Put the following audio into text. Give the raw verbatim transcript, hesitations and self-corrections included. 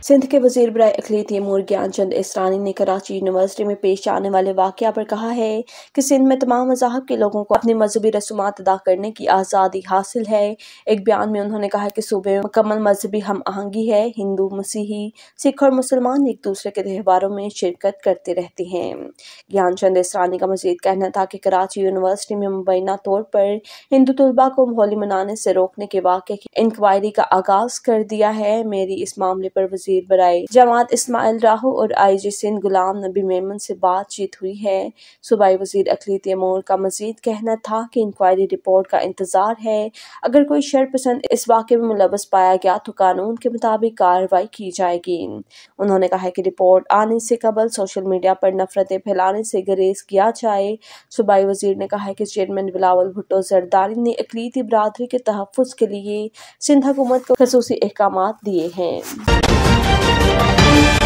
सिंध के वजीर बराए अक़लियती अमूर ज्ञान चंद इसरानी ने कराची यूनिवर्सिटी में पेश आने वाले वाक़या पर कहा है कि सिंध में तमाम मज़ाहब के लोगों को अपनी मजहबी रसूमात अदा करने की आज़ादी हासिल है। एक बयान में उन्होंने कहा कि सूबे में मुकम्मल मजहबी हम आहंगी है। हिंदू, मसीही, सिख और मुसलमान एक दूसरे के त्योहारों में शिरकत करते रहते हैं। ज्ञान चंद इसरानी का मज़ीद कहना था कि कराची यूनिवर्सिटी में मुबैना तौर पर हिंदू तलबा को होली मनाने से रोकने के वाक़े की इंक्वायरी का आगाज़ कर दिया है। मेरी इस मामले पर वजीर बराए जमात इस्माइल राहू और आई जी सिंध गुलाम नबी मेमन से बातचीत हुई है। सूबाई वजीर अक़लियती अमूर का मजीद कहना था कि इंक्वायरी रिपोर्ट का इंतजार है। अगर कोई शरपसंद इस वाक़े में मुलव्वस पाया गया तो कानून के मुताबिक कार्रवाई की जाएगी। उन्होंने कहा कि रिपोर्ट आने से कबल सोशल मीडिया पर नफरतें फैलाने से गुरेज किया जाए। सूबाई वजीर ने कहा कि चेयरमैन बिलावल भुट्टो जरदारी ने अक़लियती बरादरी के तहफ़्फ़ुज़ के लिए सिंध हुकूमत को ख़ुसूसी अहकामात दिए हैं।